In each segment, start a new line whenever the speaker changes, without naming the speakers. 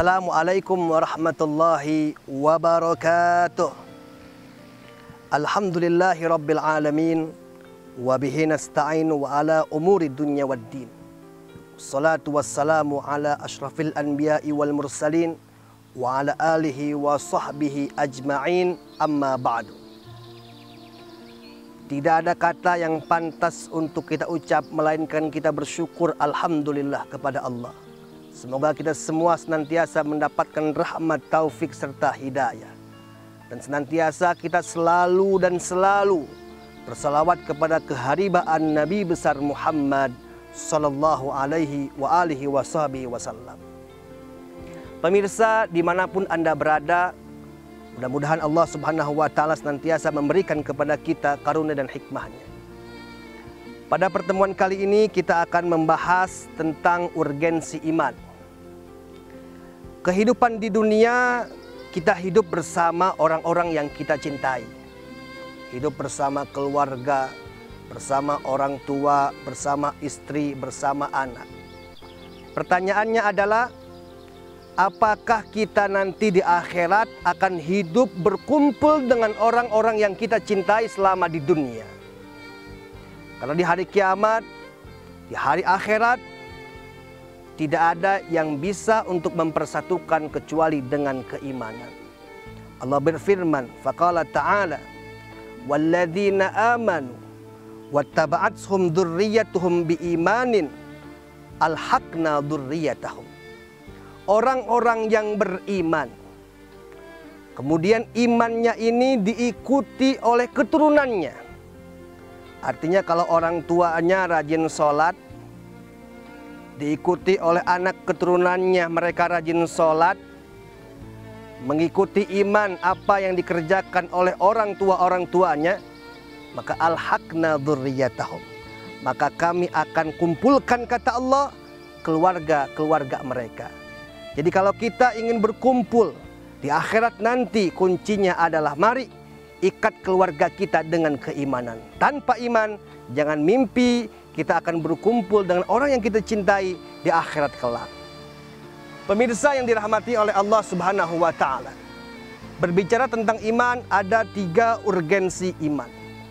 Assalamualaikum warahmatullahi wabarakatuh. Alhamdulillahi rabbil alamin. Wabihi nasta'inu wa ala umuri dunya waddin. Salatu wassalamu ala ashrafil anbiya'i wal mursalin wa ala alihi wa sahbihi ajma'in, amma ba'du. Tidak ada kata yang pantas untuk kita ucap melainkan kita bersyukur alhamdulillah kepada Allah. Semoga kita semua senantiasa mendapatkan rahmat, taufik serta hidayah. Dan senantiasa kita selalu bersalawat kepada keharibaan Nabi besar Muhammad sallallahu alaihi wasallam. Pemirsa dimanapun Anda berada, mudah-mudahan Allah subhanahu wa ta'ala senantiasa memberikan kepada kita karunia dan hikmahnya. Pada pertemuan kali ini kita akan membahas tentang urgensi iman. Kehidupan di dunia, kita hidup bersama orang-orang yang kita cintai. Hidup bersama keluarga, bersama orang tua, bersama istri, bersama anak. Pertanyaannya adalah, apakah kita nanti di akhirat akan hidup berkumpul dengan orang-orang yang kita cintai selama di dunia? Karena di hari kiamat, di hari akhirat, tidak ada yang bisa untuk mempersatukan kecuali dengan keimanan. Allah berfirman, faqala ta'ala, walladzina amanu wattaba'athum dzurriyyatuhum biimanin alhaqna dzurriyyatahum. Orang-orang yang beriman, kemudian imannya ini diikuti oleh keturunannya. Artinya kalau orang tuanya rajin sholat, diikuti oleh anak keturunannya, mereka rajin sholat, mengikuti iman apa yang dikerjakan oleh orang tuanya, maka alhaqna dzurriyyatahum, maka kami akan kumpulkan, kata Allah, keluarga mereka. Jadi kalau kita ingin berkumpul di akhirat nanti, kuncinya adalah mari ikat keluarga kita dengan keimanan. Tanpa iman, jangan mimpi kita akan berkumpul dengan orang yang kita cintai di akhirat kelak. Pemirsa yang dirahmati oleh Allah subhanahu wa ta'ala, berbicara tentang iman, ada 3 urgensi iman.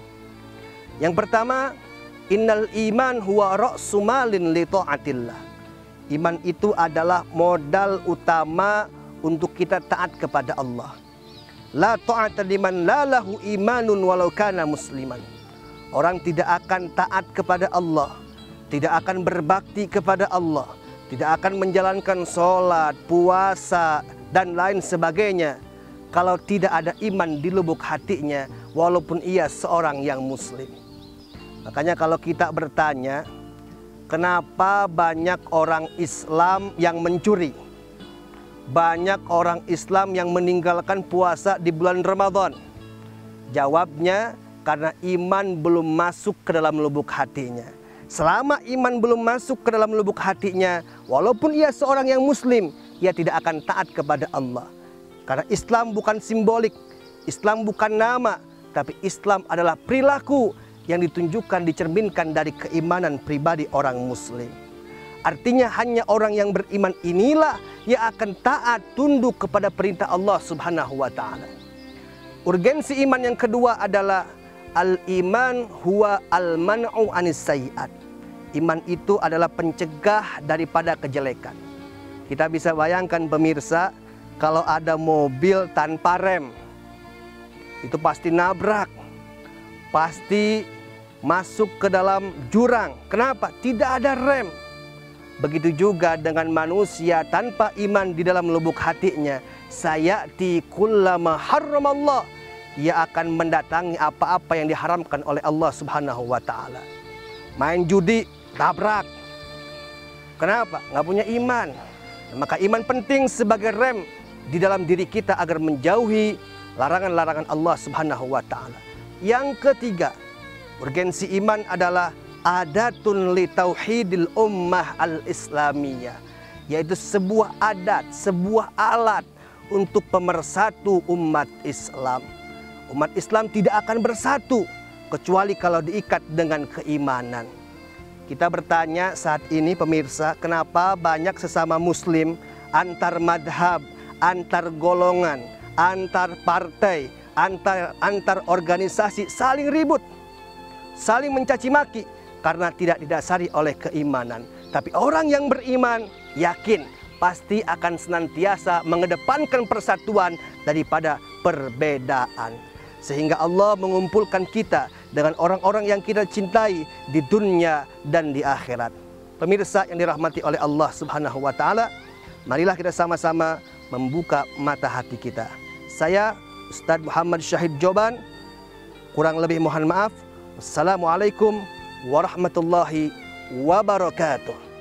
Yang pertama, innal iman huwa ra'su malin li ta'atillah. Iman itu adalah modal utama untuk kita taat kepada Allah. La ta'ata liman la lahu imanun walau kana musliman. Orang tidak akan taat kepada Allah, tidak akan berbakti kepada Allah, tidak akan menjalankan sholat, puasa, dan lain sebagainya kalau tidak ada iman di lubuk hatinya, walaupun ia seorang yang muslim. Makanya kalau kita bertanya, kenapa banyak orang Islam yang mencuri? Banyak orang Islam yang meninggalkan puasa di bulan Ramadan. Jawabnya, karena iman belum masuk ke dalam lubuk hatinya. Selama iman belum masuk ke dalam lubuk hatinya, walaupun ia seorang yang muslim, ia tidak akan taat kepada Allah. Karena Islam bukan simbolik, Islam bukan nama, tapi Islam adalah perilaku yang ditunjukkan, dicerminkan dari keimanan pribadi orang muslim. Artinya hanya orang yang beriman inilah yang akan taat, tunduk kepada perintah Allah subhanahu wa ta'ala. Urgensi iman yang kedua adalah al-iman huwa al-man'u anis sayyi'at. Iman itu adalah pencegah daripada kejelekan. Kita bisa bayangkan pemirsa, kalau ada mobil tanpa rem, itu pasti nabrak, pasti masuk ke dalam jurang. Kenapa? Tidak ada rem. Begitu juga dengan manusia tanpa iman di dalam lubuk hatinya. Sayati kullama harramallah. Ia akan mendatangi apa-apa yang diharamkan oleh Allah subhanahu wa ta'ala. Main judi, tabrak. Kenapa? Nggak punya iman. Maka iman penting sebagai rem di dalam diri kita agar menjauhi larangan-larangan Allah subhanahu wa ta'ala. Yang ketiga, urgensi iman adalah adatun li tauhidil ummah al-islamiyah, yaitu sebuah adat, sebuah alat untuk pemersatu umat Islam. Umat Islam tidak akan bersatu kecuali kalau diikat dengan keimanan. Kita bertanya saat ini pemirsa, kenapa banyak sesama muslim antar madhab, antar golongan, antar partai, antar organisasi saling ribut, saling mencaci maki karena tidak didasari oleh keimanan. Tapi orang yang beriman yakin pasti akan senantiasa mengedepankan persatuan daripada perbedaan. Sehingga Allah mengumpulkan kita dengan orang-orang yang kita cintai di dunia dan di akhirat. Pemirsa yang dirahmati oleh Allah Subhanahu wa taala, marilah kita sama-sama membuka mata hati kita. Saya Ustadz Muhammad Syahid Joban, kurang lebih mohon maaf. Wassalamualaikum warahmatullahi wabarakatuh.